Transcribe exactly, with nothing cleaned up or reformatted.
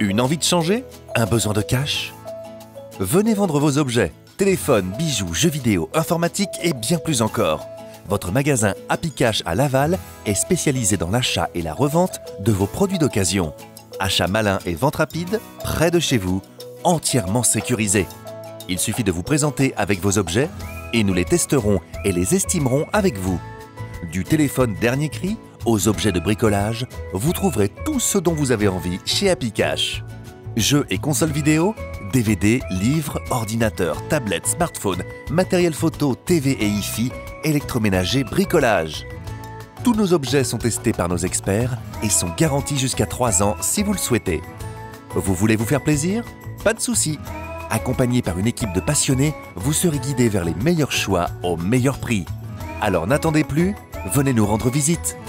Une envie de changer? Un besoin de cash? Venez vendre vos objets, téléphones, bijoux, jeux vidéo, informatique et bien plus encore. Votre magasin Happy Cash à Laval est spécialisé dans l'achat et la revente de vos produits d'occasion. Achat malin et vente rapide, près de chez vous, entièrement sécurisé. Il suffit de vous présenter avec vos objets et nous les testerons et les estimerons avec vous. Du téléphone dernier cri aux objets de bricolage, vous trouverez tout ce dont vous avez envie chez Happy Cash. Jeux et consoles vidéo, D V D, livres, ordinateurs, tablettes, smartphones, matériel photo, T V et Hi-Fi, électroménager, bricolage. Tous nos objets sont testés par nos experts et sont garantis jusqu'à trois ans si vous le souhaitez. Vous voulez vous faire plaisir? Pas de souci. Accompagné par une équipe de passionnés, vous serez guidé vers les meilleurs choix au meilleur prix. Alors n'attendez plus, venez nous rendre visite.